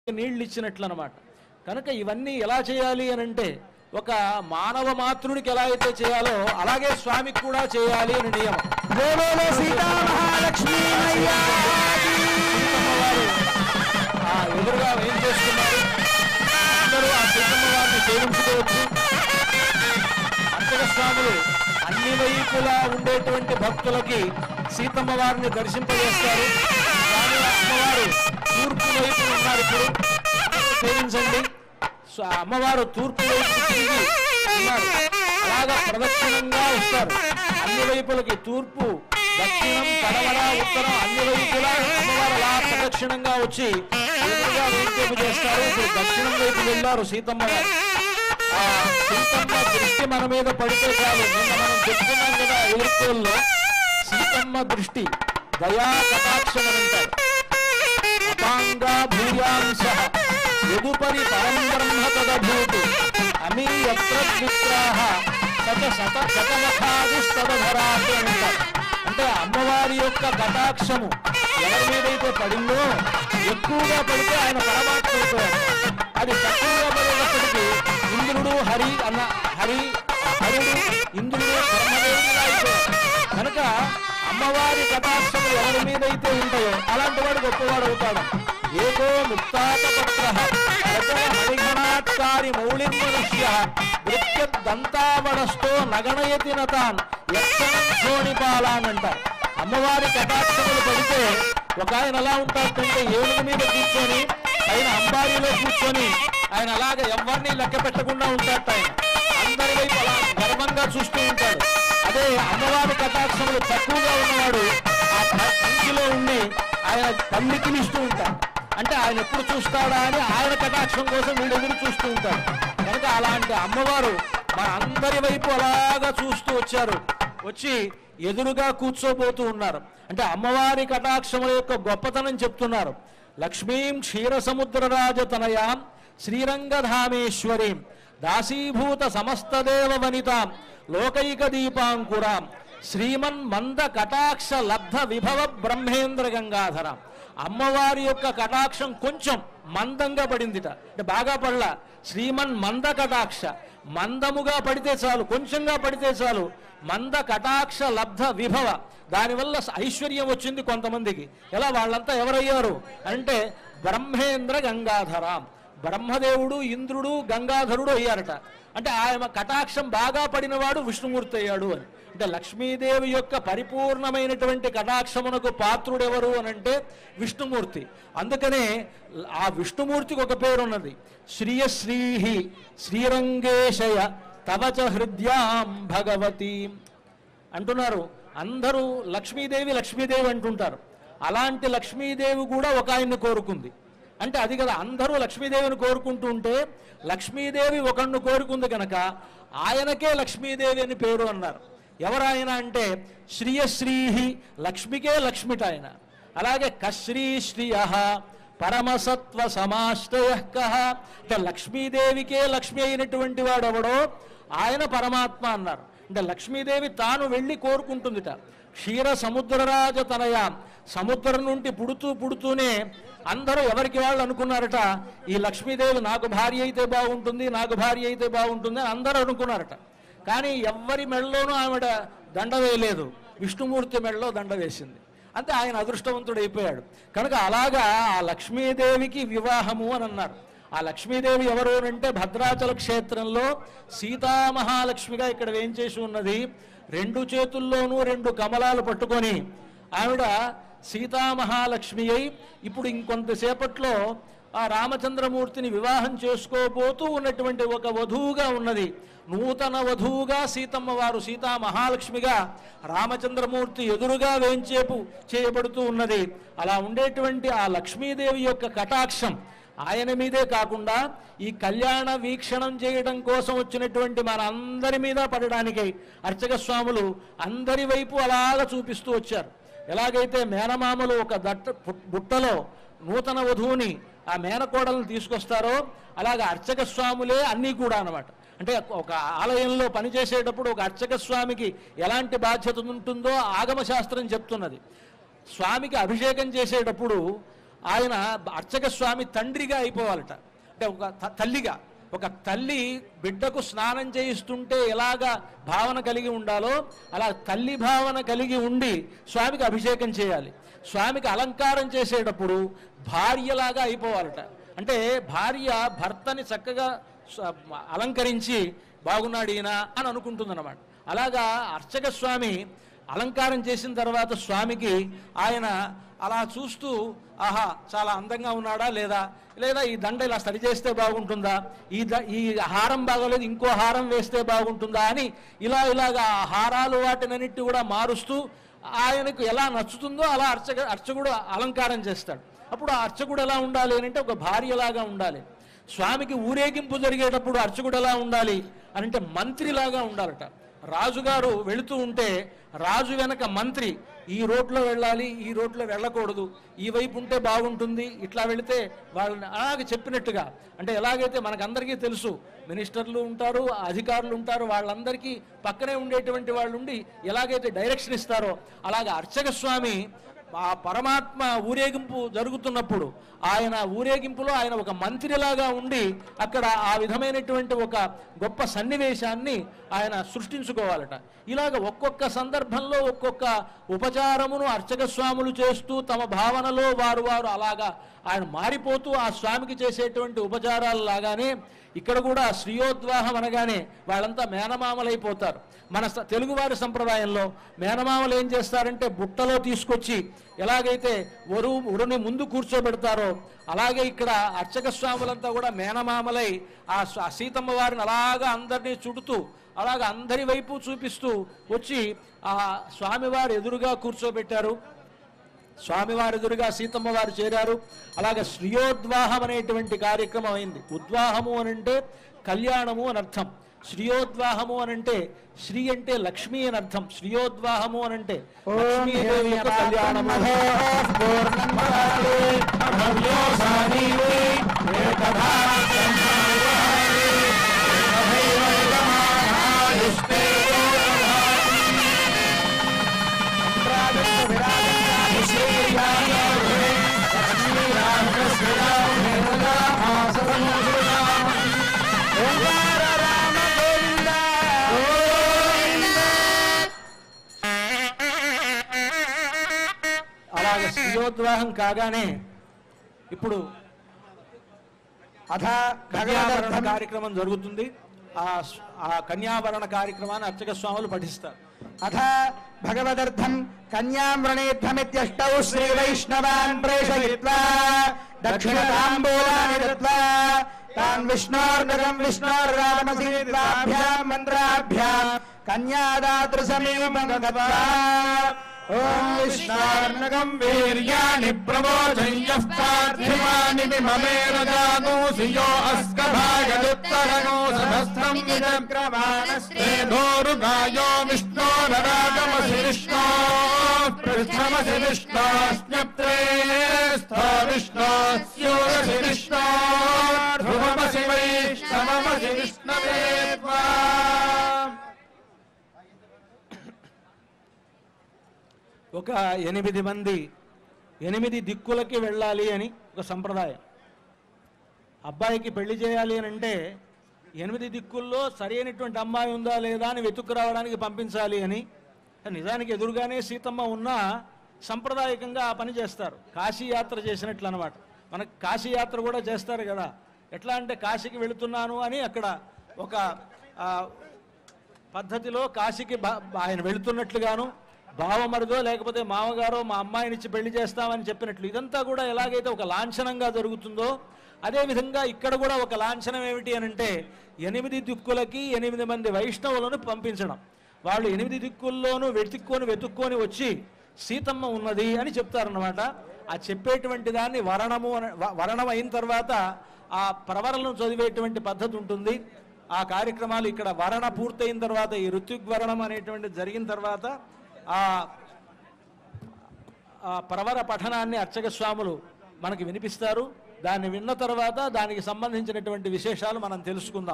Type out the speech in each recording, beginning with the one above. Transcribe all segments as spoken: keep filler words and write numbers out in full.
నీళ్ళు ఇచ్చినట్లు అన్నమాట. కనుక ఇవన్నీ ఎలా చేయాలి అని అంటే ఒక మానవ మాతృడికి ఎలా అయితే చేయాలో అలాగే స్వామికి కూడా చేయాలి అని నియమం. గోలోలో సీతా మహాలక్ష్మి ఆ ఎదురుగా ఏం చేస్తున్నారు, అందరూ ఆ సీతమ్మ వారిని సేవించుకోవచ్చు. అర్చక స్వాములు అన్ని వైపులా ఉండేటువంటి భక్తులకి సీతమ్మ వారిని దర్శింపజేస్తారు. స్వామి అమ్మవారు తూర్పు వైపు ఉన్నారు, ఇప్పుడు సేవించండి. అమ్మవారు తూర్పు వైపు తిరిగి ఉన్నారు, అలాగా ప్రదక్షిణంగా వస్తారు. అన్ని వైపులకి తూర్పు, దక్షిణం, పడవర, ఉత్తరం అన్ని వైపులా అమ్మవారు అలా ప్రదక్షిణంగా వచ్చి ఎదురుగా వేంకేపు చేస్తారు. ఇప్పుడు దక్షిణం వైపు వెళ్ళారు సీతమ్మ గారు. ఆ సీతమ్మ దృష్టి మన మీద పడితే చాలు. నిన్న మనం చెప్పుకున్నాం కదా ఎదుర్కోల్లో, సీతమ్మ దృష్టి దయా కటాక్షం అని అంటారు. అపాంగా భూయాంశ యదుపరి పరం బ్రహ్మ తదభూతు అమీ యత్ర విత్రాహ సత శత శతమఖాదిస్తదధరాతి అంటారు. అంటే అమ్మవారి యొక్క కటాక్షము ఎవరి మీదైతే పడిందో ఎక్కువగా పడితే ఆయన పరమాత్మ అయిపోయాడు. అది తక్కువగా పడేటప్పటికీ ఇంద్రుడు హరి అన్న హరి హరుడు ఇంద్రుడు బ్రహ్మదేవుడిగా అయిపోయాడు. కనుక అమ్మవారి కటాక్షము ఎవరి మీదైతే ఉంటాయో అలాంటి వాడు గొప్పవాడు అవుతాడు. ఏదో ముక్తాతపత్ర హరిఘనాత్కారి మౌళిర్మనుష్య వృత్యంతావడస్తో నగణయతి నతాన్ యక్షోణిపాలాన్ అంటారు. అమ్మవారి కటాక్షములు పడితే ఒక ఆయన ఎలా ఉంటాడంటే ఏనుగు మీద కూర్చొని ఆయన అంబారీలో కూర్చొని ఆయన అలాగే ఎవరిని లెక్క పెట్టకుండా ఉంటాడు. ఆయన అందరి వైపు అలా గర్వంగా చూస్తూ ఉంటాడు. అదే అమ్మవారి కటాక్షములు తక్కువగా ఉన్నవాడు ఆ పంచిలో ఉండి ఆయన తల్లికిలిస్తూ ఉంటాడు. అంటే ఆయన ఎప్పుడు చూస్తాడా అని ఆయన కటాక్షం కోసం వీళ్ళు ఎదురు చూస్తూ ఉంటారు. కనుక అలాంటి అమ్మవారు మన అందరి వైపు అలాగా చూస్తూ వచ్చారు, వచ్చి ఎదురుగా కూర్చోబోతూ ఉన్నారు. అంటే అమ్మవారి కటాక్షముల యొక్క గొప్పతనం చెప్తున్నారు. లక్ష్మీం క్షీర సముద్రరాజతనయాం శ్రీరంగధామేశ్వరీం దాసీభూత సమస్తదేవ వనితాం లోకైక దీపాంకురాం శ్రీమన్ మంద కటాక్ష లబ్ధ విభవ బ్రహ్మేంద్ర గంగాధరం. అమ్మవారి యొక్క కటాక్షం కొంచెం మందంగా పడిందిట, అంటే బాగా పడలా. శ్రీమన్ మంద కటాక్ష, మందముగా పడితే చాలు, కొంచెంగా పడితే చాలు. మంద కటాక్ష లబ్ధ విభవ, దానివల్ల ఐశ్వర్యం వచ్చింది కొంతమందికి. ఎలా వాళ్ళంతా ఎవరయ్యారు అంటే బ్రహ్మేంద్ర గంగాధరం, బ్రహ్మదేవుడు ఇంద్రుడు గంగాధరుడు అయ్యారట. అంటే ఆయన కటాక్షం బాగా పడినవాడు విష్ణుమూర్తి అయ్యాడు అని. అంటే లక్ష్మీదేవి యొక్క పరిపూర్ణమైనటువంటి కటాక్షమునకు పాత్రుడెవరు అని అంటే విష్ణుమూర్తి. అందుకనే ఆ విష్ణుమూర్తికి ఒక పేరు ఉన్నది, శ్రీయశ్రీహి శ్రీరంగేశయ తవచ హృద్యాం భగవతి అంటున్నారు. అందరూ లక్ష్మీదేవి లక్ష్మీదేవి అంటుంటారు. అలాంటి లక్ష్మీదేవి కూడా ఒక ఆయన్ని కోరుకుంది. అంటే అది కదా, అందరూ లక్ష్మీదేవిని కోరుకుంటూ ఉంటే లక్ష్మీదేవి ఒకరిని కోరుకుంది కనుక ఆయనకే లక్ష్మీదేవి అని పేరు అన్నారు. ఎవరాయన అంటే శ్రీయశ్రీహి, లక్ష్మికే లక్ష్మిట ఆయన. అలాగే కశ్రీ శ్రియ పరమసత్వ సమాశ్రయ కహ, అంటే లక్ష్మీదేవికే లక్ష్మి అయినటువంటి వాడు ఎవడో ఆయన పరమాత్మ అన్నారు. అంటే లక్ష్మీదేవి తాను వెళ్ళి కోరుకుంటుందిట. క్షీర సముద్రరాజ తనయ, సముద్రం నుండి పుడుతూ పుడుతూనే అందరూ ఎవరికి వాళ్ళు అనుకున్నారట, ఈ లక్ష్మీదేవి నాకు భార్య అయితే బాగుంటుంది, నాకు భార్య అయితే బాగుంటుంది అని అందరూ అనుకున్నారట. కానీ ఎవ్వరి మెడలోనూ ఆవిడ దండ వేయలేదు, విష్ణుమూర్తి మెడలో దండ వేసింది. అంతే, ఆయన అదృష్టవంతుడు అయిపోయాడు. కనుక అలాగా ఆ లక్ష్మీదేవికి వివాహము అని అన్నారు. ఆ లక్ష్మీదేవి ఎవరు అంటే భద్రాచల క్షేత్రంలో సీతామహాలక్ష్మిగా ఇక్కడ వేంచేసి ఉన్నది. రెండు చేతుల్లోనూ రెండు కమలాలు పట్టుకొని ఆవిడ సీతామహాలక్ష్మి అయి ఇప్పుడు ఇంకొంతసేపట్లో ఆ రామచంద్రమూర్తిని వివాహం చేసుకోబోతూ ఉన్నటువంటి ఒక వధువుగా ఉన్నది. నూతన వధువుగా సీతమ్మ వారు సీతా మహాలక్ష్మిగా రామచంద్రమూర్తి ఎదురుగా వేంచేపు చేయబడుతూ ఉన్నది. అలా ఉండేటువంటి ఆ లక్ష్మీదేవి యొక్క కటాక్షం ఆయన మీదే కాకుండా ఈ కళ్యాణ వీక్షణం చేయడం కోసం వచ్చినటువంటి మన అందరి మీద పడడానికై అర్చక స్వాములు అందరి వైపు అలాగా చూపిస్తూ వచ్చారు. ఎలాగైతే మేనమామలు ఒక దట్ట బుట్టలో నూతన వధువుని ఆ మేనకోడలను తీసుకొస్తారో అలాగే అర్చక స్వాములే అన్నీ కూడా అన్నమాట. అంటే ఒక ఆలయంలో పనిచేసేటప్పుడు ఒక అర్చక స్వామికి ఎలాంటి బాధ్యత ఉంటుందో ఆగమశాస్త్రం చెప్తున్నది. స్వామికి అభిషేకం చేసేటప్పుడు ఆయన అర్చక స్వామి తండ్రిగా అయిపోవాలట. అంటే ఒక తల్లిగా, ఒక తల్లి బిడ్డకు స్నానం చేయిస్తుంటే ఎలాగా భావన కలిగి ఉండాలో అలా తల్లి భావన కలిగి ఉండి స్వామికి అభిషేకం చేయాలి. స్వామికి అలంకారం చేసేటప్పుడు భార్యలాగా అయిపోవాలట. అంటే భార్య భర్తని చక్కగా అలంకరించి బాగున్నాడు ఈయన అని అనుకుంటుందన్నమాట. అలాగా అర్చక స్వామి అలంకారం చేసిన తర్వాత స్వామికి ఆయన అలా చూస్తూ ఆహా చాలా అందంగా ఉన్నాడా లేదా, లేదా ఈ దండ ఇలా సరి చేస్తే బాగుంటుందా, ఈ ద ఈ హారం బాగోలేదు ఇంకో హారం వేస్తే బాగుంటుందా అని ఇలా ఇలాగా హారాలు వాటినన్నిటి కూడా మారుస్తూ ఆయనకు ఎలా నచ్చుతుందో అలా అర్చక అర్చకుడు అలంకారం చేస్తాడు. అప్పుడు ఆ అర్చకుడు ఎలా ఉండాలి అని అంటే ఒక భార్యలాగా ఉండాలి. స్వామికి ఊరేగింపు జరిగేటప్పుడు అర్చకుడు ఎలా ఉండాలి అని అంటే మంత్రిలాగా ఉండాలట. రాజుగారు వెళుతూ ఉంటే రాజు వెనక మంత్రి ఈ రోడ్లో వెళ్ళాలి, ఈ రోడ్లో వెళ్ళకూడదు, ఈ వైపు ఉంటే బాగుంటుంది, ఇట్లా వెళితే వాళ్ళని అలాగే చెప్పినట్టుగా. అంటే ఎలాగైతే మనకందరికీ తెలుసు మినిస్టర్లు ఉంటారు, అధికారులు ఉంటారు, వాళ్ళందరికీ పక్కనే ఉండేటువంటి వాళ్ళు ఉండి ఎలాగైతే డైరెక్షన్ ఇస్తారో అలాగే అర్చక స్వామి ఆ పరమాత్మ ఊరేగింపు జరుగుతున్నప్పుడు ఆయన ఊరేగింపులో ఆయన ఒక మంత్రిలాగా ఉండి అక్కడ ఆ విధమైనటువంటి ఒక గొప్ప సన్నివేశాన్ని ఆయన సృష్టించుకోవాలట. ఇలాగ ఒక్కొక్క సందర్భంలో ఒక్కొక్క ఉపచారమును అర్చక స్వాములు చేస్తూ తమ భావనలో వారు వారు అలాగా ఆయన మారిపోతూ ఆ స్వామికి చేసేటువంటి ఉపచారాలు లాగానే ఇక్కడ కూడా శ్రీయోద్వాహం అనగానే వాళ్ళంతా మేనమామలైపోతారు. మన తెలుగువారి సంప్రదాయంలో మేనమామలు ఏం చేస్తారంటే బుట్టలో తీసుకొచ్చి ఎలాగైతే వరువు వరుని ముందు కూర్చోబెడతారో అలాగే ఇక్కడ అర్చక స్వాములంతా కూడా మేనమామలై ఆ సీతమ్మ వారిని అలాగా అందరినీ చుడుతూ అలాగా అందరి వైపు చూపిస్తూ వచ్చి ఆ స్వామివారు ఎదురుగా కూర్చోబెట్టారు. స్వామివారి ఎదురుగా సీతమ్మ వారు చేరారు. అలాగే శ్రీయోద్వాహం అనేటువంటి కార్యక్రమం అయింది. ఉద్వాహము అని అంటే కళ్యాణము అని అర్థం. శ్రీయోద్వాహము అని అంటే శ్రీ అంటే లక్ష్మి అని అర్థం. శ్రీయోద్వాహము అని అంటే లక్ష్మీదేవి యొక్క కళ్యాణము. అలాగే శ్రీయోద్వాహం కాగానే ఇప్పుడు అథ కన్యాభరణ కార్యక్రమం జరుగుతుంది. ఆ కన్యాభరణ కార్యక్రమాన్ని అర్చక స్వాములు పఠిస్తారు. అథ భగవదర్థం కన్యామృణేభ్యమిత్యష్టౌ శ్రీ వైష్ణవాన్ ప్రేషయిత్వా దక్షిణతాంబూలాని దత్వా తాన్ విష్ణోర్నగం విష్ణోర్రామసీత్వాభ్యాం మంత్రాభ్యాం కన్యాదాతృ సమీపం గత్వా ఓం విష్ణోర్నగం వీర్యాణి ప్రమోదయ్యః పార్థివాని విమమేన జాగోసియో అస్కభాగదుత్తరగో సహస్రం విదక్రమాణస్తే ధోరుగాయో విష్ణోరరాగమసి విష్ణో పృష్ఠమసి విష్ణోస్న్యప్త్రే స్థో విష్ణోస్యోరసి విష్ణో ధ్రువమసి వైష్ణవమసి విష్ణవే త్వా. ఒక ఎనిమిది మంది ఎనిమిది దిక్కులకి వెళ్ళాలి అని ఒక సంప్రదాయం. అబ్బాయికి పెళ్లి చేయాలి అని అంటే ఎనిమిది దిక్కుల్లో సరైనటువంటి అమ్మాయి ఉందా లేదా అని వెతుక్కు రావడానికి పంపించాలి అని. నిజానికి ఎదురుగానే సీతమ్మ ఉన్నా సంప్రదాయకంగా ఆ పని చేస్తారు. కాశీ యాత్ర చేసినట్లు అనమాట. మనకు కాశీ యాత్ర కూడా చేస్తారు కదా. ఎట్లా అంటే కాశీకి వెళుతున్నాను అని అక్కడ ఒక పద్ధతిలో కాశీకి ఆయన వెళుతున్నట్లుగాను బావమరిదో లేకపోతే మామగారో మా అమ్మాయినిచ్చి పెళ్లి చేస్తామని చెప్పినట్లు ఇదంతా కూడా ఎలాగైతే ఒక లాంఛనంగా జరుగుతుందో అదేవిధంగా ఇక్కడ కూడా ఒక లాంఛనం ఏమిటి అని అంటే ఎనిమిది దిక్కులకి ఎనిమిది మంది వైష్ణవులను పంపించడం. వాళ్ళు ఎనిమిది దిక్కుల్లోనూ వెతుక్కొని వెతుక్కొని వచ్చి సీతమ్మ ఉన్నది అని చెప్తారన్నమాట. ఆ చెప్పేటువంటి దాన్ని వరణము వరణం అయిన తర్వాత ఆ ప్రవరణను చదివేటువంటి పద్ధతి ఉంటుంది. ఆ కార్యక్రమాలు ఇక్కడ వరణ పూర్తయిన తర్వాత ఈ ఋత్విగ్వరణం అనేటువంటిది జరిగిన తర్వాత ఆ ప్రవర పఠనాన్ని అర్చక స్వాములు మనకి వినిపిస్తారు. దాన్ని విన్న తర్వాత దానికి సంబంధించినటువంటి విశేషాలు మనం తెలుసుకుందాం.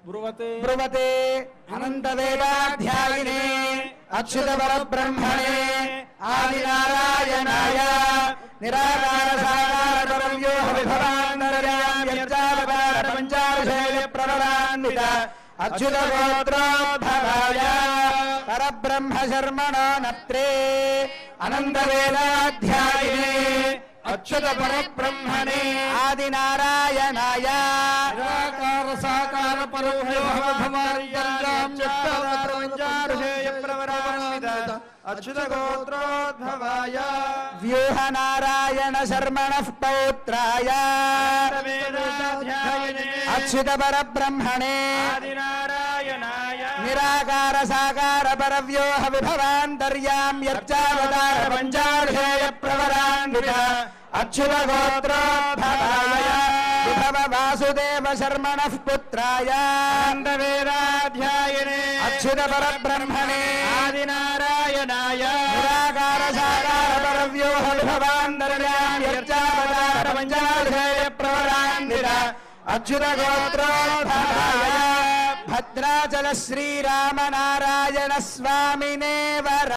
బ్రువతే బ్రువతే అనంత వేదాధ్యాయినే అచ్యుత పరబ్రహ్మణే ఆదినారాయణాయ నిరాకార సాకార పరవ్యోహ విభవాంతర్యామ్యర్చావతార పంచాశైల ప్రవరాన్విత అచ్యుత గోత్రోద్భవాయ పరబ్రహ్మ శర్మణో నత్రే అనంత వేదాధ్యాయినే అచ్యుత పరబ్రహ్మణే ఆదినారాయణాయ నిరాకార సాకార పరవ్యోహ అచ్యుత గోత్రోద్భవాయ వ్యూహ నారాయణ శర్మణః పౌత్రాయ అచ్యుత పరబ్రహ్మణే నిరాకార సాకార పరవ్యోహ విభవాంతర్యామ్యర్చావతార పంచాశేయ ప్రవరాన్విత అచ్యుత గోత్రోద్భవాయ విభవ వాసుదేవ శర్మణః పుత్రాయ వేదాధ్యాయనే అచ్యుత పరబ్రహ్మణే ఆదినారాయణాయ నిరాకార సాకార పరవ్యోహ విభవాంతర్యామ్యర్చావతార పంచాశేయ ప్రవరాన్విత అచ్యుత గోత్రోద్భవాయ భద్రాచల శ్రీరామనారాయణ స్వామినే వర